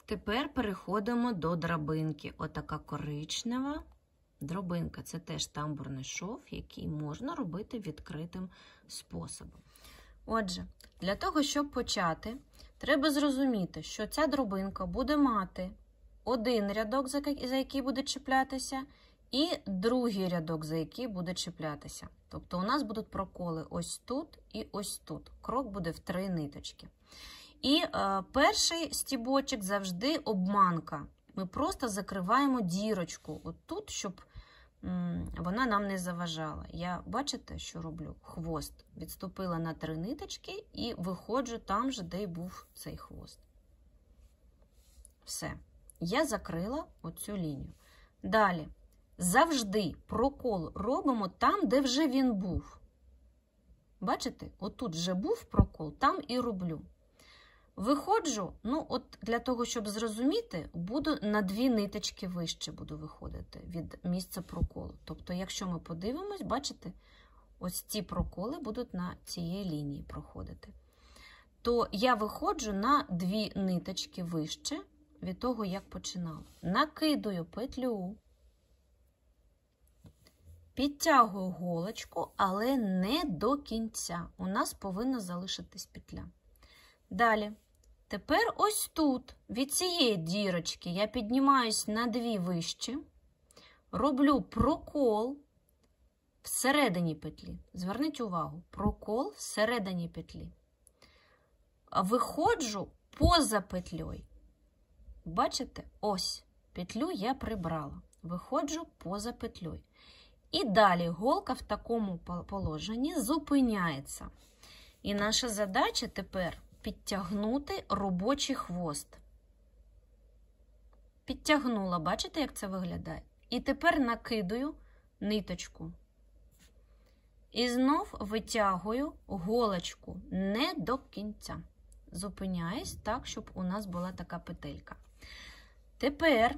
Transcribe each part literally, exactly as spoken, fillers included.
Тепер переходимо до драбинки. Отака коричнева драбинка. Це теж тамбурний шов, який можна робити відкритим способом. Отже, для того, щоб почати, треба зрозуміти, що ця драбинка буде мати один рядок, за який буде чіплятися, і другий рядок, за який буде чіплятися. Тобто у нас будуть проколи ось тут і ось тут. Крок буде в три ниточки. І е, перший стібочок завжди обманка. Ми просто закриваємо дірочку отут, щоб м, вона нам не заважала. Я, бачите, що роблю? Хвост. Відступила на три ниточки і виходжу там же, де й був цей хвост. Все. Я закрила оцю лінію. Далі. Завжди прокол робимо там, де вже він був. Бачите? Отут вже був прокол, там і роблю. Виходжу, ну от для того, щоб зрозуміти, буду на дві ниточки вище буду виходити від місця проколу. Тобто, якщо ми подивимось, бачите, ось ці проколи будуть на цієї лінії проходити. То я виходжу на дві ниточки вище від того, як починала. Накидую петлю, підтягую голочку, але не до кінця. У нас повинна залишитись петля. Далі. Тепер ось тут, від цієї дірочки, я піднімаюсь на дві вище, роблю прокол всередині петлі. Зверніть увагу, прокол всередині петлі. Виходжу поза петлею. Бачите? Ось, петлю я прибрала. Виходжу поза петлею. І далі голка в такому положенні зупиняється. І наша задача тепер підтягнути робочий хвост. Підтягнула, бачите, як це виглядає? І тепер накидаю ниточку. І знов витягую голочку не до кінця. Зупиняюсь так, щоб у нас була така петелька. Тепер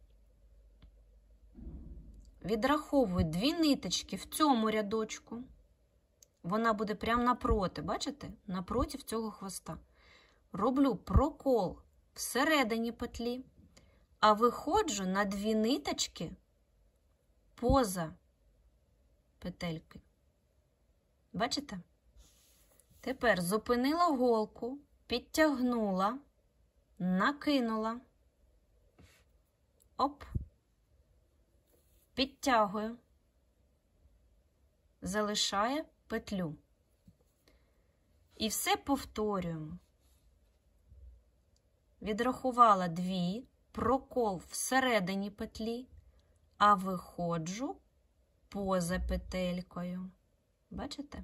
відраховую дві ниточки в цьому рядочку. Вона буде прямо напроти, бачите? Напроти цього хвоста. Роблю прокол всередині петлі, а виходжу на дві ниточки поза петельки. Бачите? Тепер зупинила голку, підтягнула, накинула. Оп. Підтягую. Залишає петлю. І все повторюємо. Відрахувала дві, прокол всередині петлі, а виходжу поза петелькою. Бачите?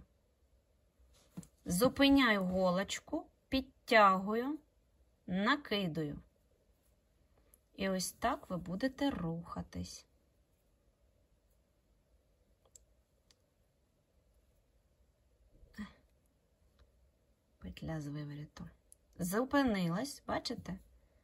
Зупиняю голочку, підтягую, накидаю. І ось так ви будете рухатись. Петля з виворіту. Зупинилась, бачите?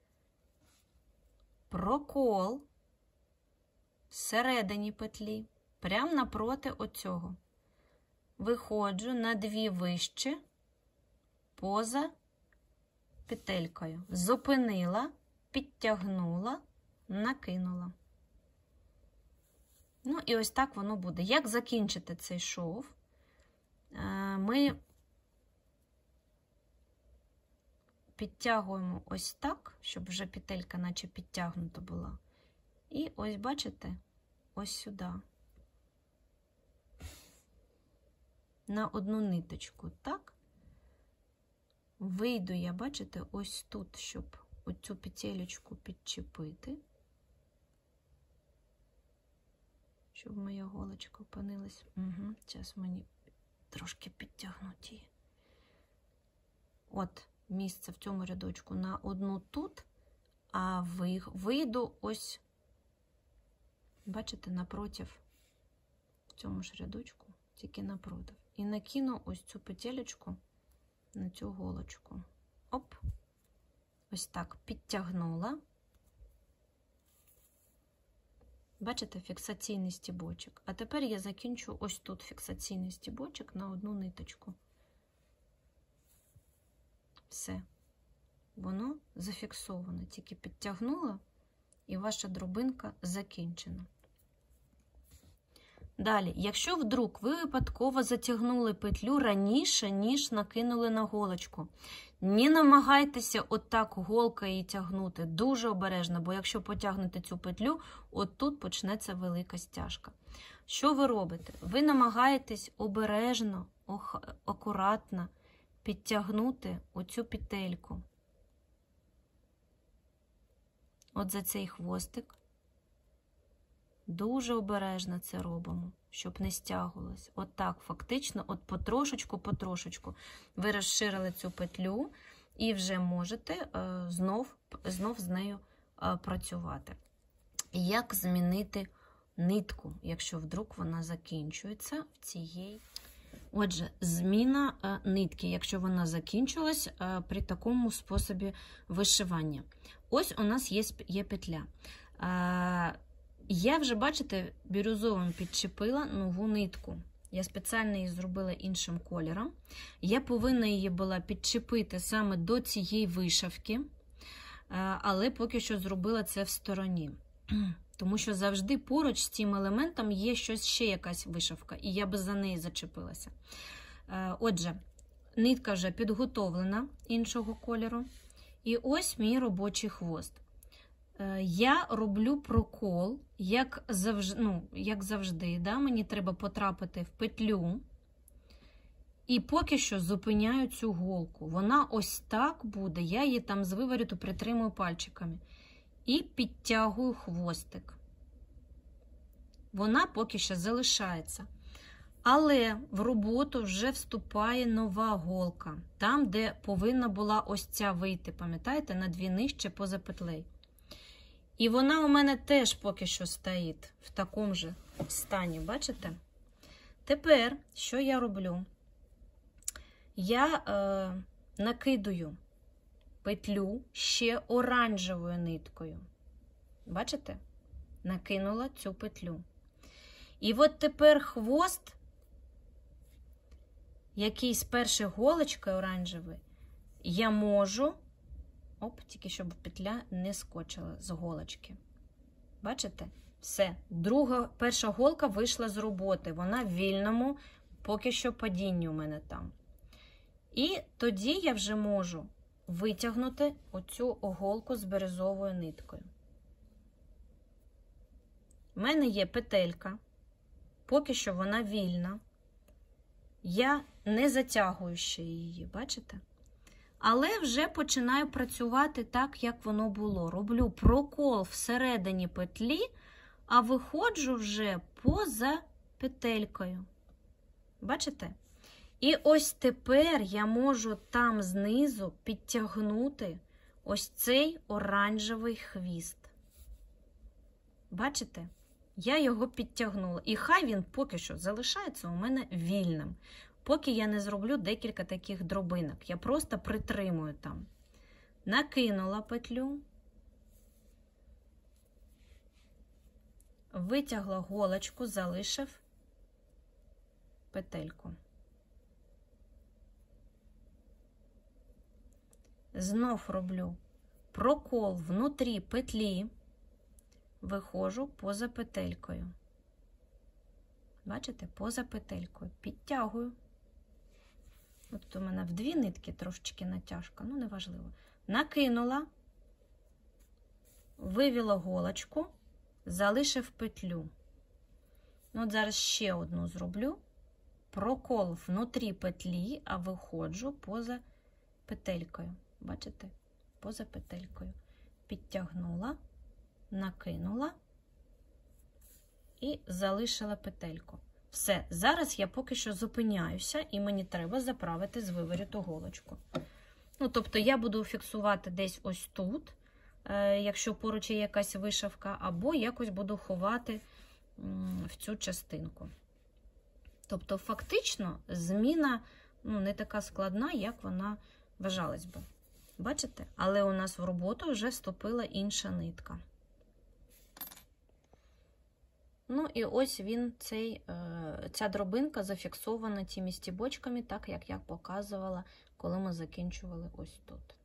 Прокол всередині петлі, прямо напроти оцього. Виходжу на дві вище, поза петелькою. Зупинила, підтягнула, накинула. Ну і ось так воно буде. Як закінчити цей шов? Ми підтягуємо ось так, щоб вже петелька наче підтягнута була. І ось, бачите, ось сюди. На одну ниточку, так? Вийду я, бачите, ось тут, щоб оцю петелечку підчепити. Щоб моя голочка опинилась. Угу, зараз мені трошки підтягнути її. От. Місце в цьому рядочку на одну тут, а вийду ось, бачите, напротив, в цьому ж рядочку, тільки напротив. І накину ось цю петелечку на цю голочку. Оп, ось так, підтягнула. Бачите, фіксаційний стібочок. А тепер я закінчу ось тут фіксаційний стібочок на одну ниточку. Все. воно зафіксовано. Тільки підтягнула, і ваша дробинка закінчена. Далі, якщо вдруг ви випадково затягнули петлю раніше, ніж накинули на голочку, не намагайтеся отак голкою її тягнути, дуже обережно, бо якщо потягнете цю петлю, от тут почнеться велика стяжка. Що ви робите? Ви намагаєтесь обережно, акуратно підтягнути оцю петельку. От за цей хвостик. Дуже обережно це робимо, щоб не стягувалось. От так, фактично, от потрошечку-потрошечку ви розширили цю петлю і вже можете е, знов, знов з нею е, працювати. Як змінити нитку, якщо вдруг вона закінчується в цієї... Отже, зміна е, нитки, якщо вона закінчилась е, при такому способі вишивання. Ось у нас є, є петля. Е, Я вже, бачите, бірюзовим підчепила нову нитку. Я спеціально її зробила іншим кольором. Я повинна її була підчепити саме до цієї вишивки, але поки що зробила це в стороні. Тому що завжди поруч з цим елементом є щось, ще якась вишивка, і я би за неї зачепилася. Отже, нитка вже підготовлена іншого кольору. І ось мій робочий хвост. Я роблю прокол, як завжди, ну, як завжди, да? Мені треба потрапити в петлю. І поки що зупиняю цю голку. Вона ось так буде, я її там з вивороту притримую пальчиками. І підтягую хвостик. Вона поки що залишається. Але в роботу вже вступає нова голка. Там, де повинна була ось ця вийти, пам'ятаєте, на дві нижче поза петлею. І вона у мене теж поки що стоїть в такому же стані, бачите? Тепер, що я роблю? Я е, накидаю петлю ще оранжевою ниткою. Бачите? Накинула цю петлю. І от тепер хвост, який з першої голочки оранжевий, я можу... Оп, тільки щоб петля не скочила з голочки. Бачите? Все. Друга, перша голка вийшла з роботи. Вона в вільному, поки що падінні у мене там. І тоді я вже можу витягнути оцю голку з бірюзовою ниткою. У мене є петелька. Поки що вона вільна. Я не затягую ще її, бачите? Але вже починаю працювати так, як воно було. Роблю прокол всередині петлі, а виходжу вже поза петелькою. Бачите? І ось тепер я можу там знизу підтягнути ось цей оранжевий хвіст. Бачите? Я його підтягнула. І хай він поки що залишається у мене вільним. Поки я не зроблю декілька таких дробинок. Я просто притримую там. Накинула петлю. Витягла голочку, залишив петельку. Знов роблю прокол внутрі петлі. Виходжу поза петелькою. Бачите? Поза петелькою. Підтягую. От у мене в дві нитки трошечки натяжка, ну неважливо. Накинула, вивела голочку, залишив петлю. Ну, от зараз ще одну зроблю. Прокол внутрі петлі, а виходжу поза петелькою. Бачите? Поза петелькою. Підтягнула, накинула і залишила петельку. Все, зараз я поки що зупиняюся, і мені треба заправити з вивороту голочку. Ну, тобто я буду фіксувати десь ось тут, е, якщо поруч є якась вишивка, або якось буду ховати м, в цю частинку. Тобто, фактично, зміна ну, не така складна, як вона вважалась би. Бачите? Але у нас в роботу вже вступила інша нитка. Ну і ось він, цей, ця дробинка зафіксована цими стібочками, так як я показувала, коли ми закінчували ось тут.